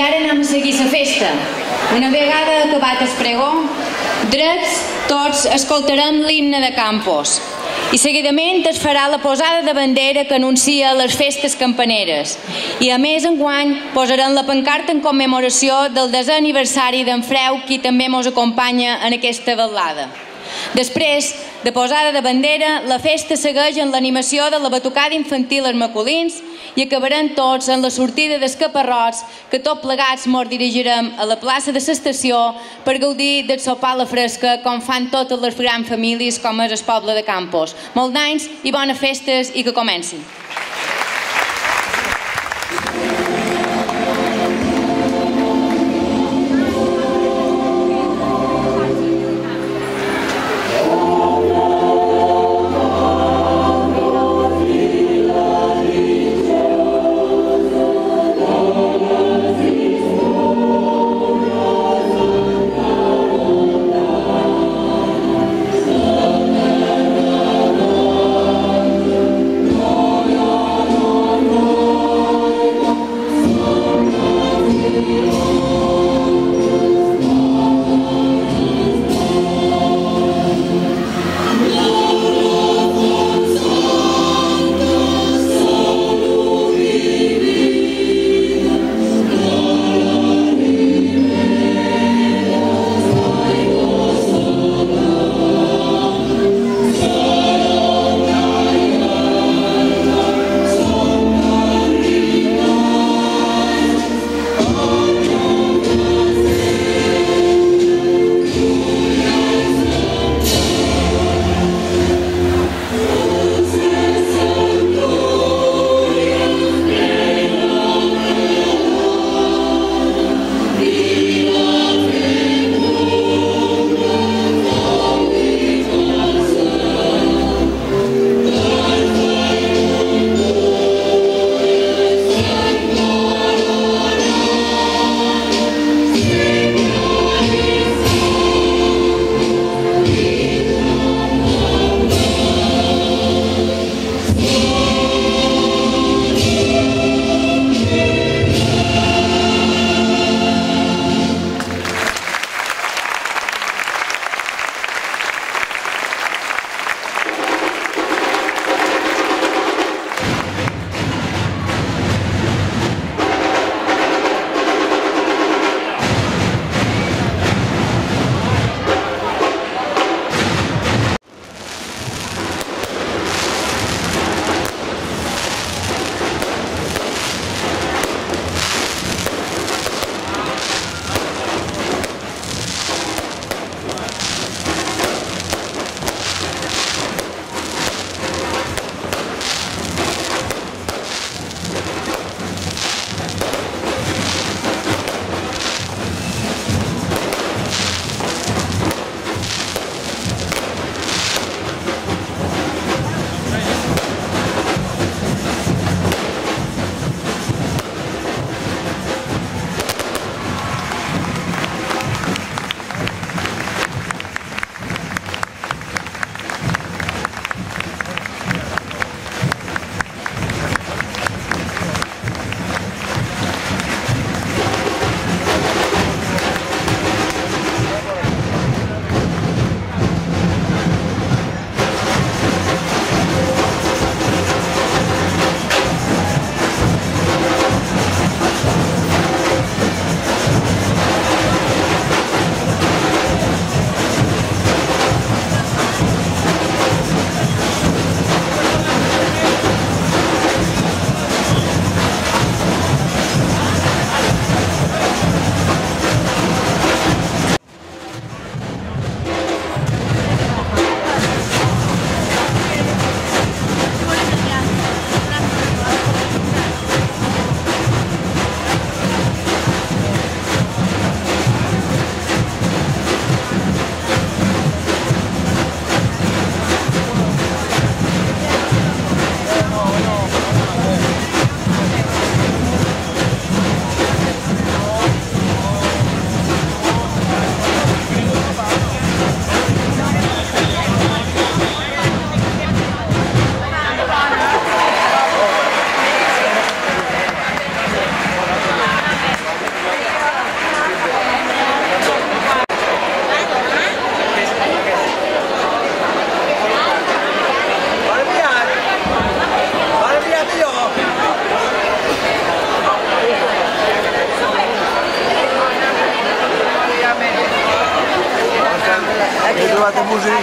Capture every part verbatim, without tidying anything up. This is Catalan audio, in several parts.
ara anem a seguir la festa. Una vegada acabat el pregó, drets tots escoltarem l'himne de Campos i seguidament es farà la posada de bandera que anuncia les festes campaneres i a més enguany posarem la pancarta en commemoració del desè aniversari d'en Freu, qui també ens acompanya en aquesta vetllada. Després de posada de bandera, la festa segueix en l'animació de la batucada infantil als Macolins i acabarem tots en la sortida dels caparrots, que tot plegats ens dirigirem a la plaça de l'estació per gaudir del sopar a la fresca com fan totes les grans famílies com és el poble de Campos. Molts anys i bones festes i que comencin. Oh,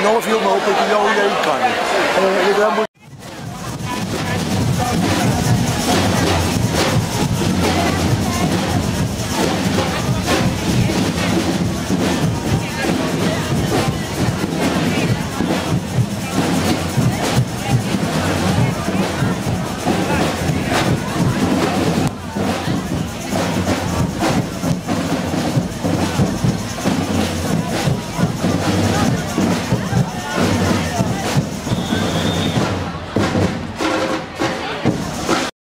no me filmeu perquè jo ho diré icònic. Eh,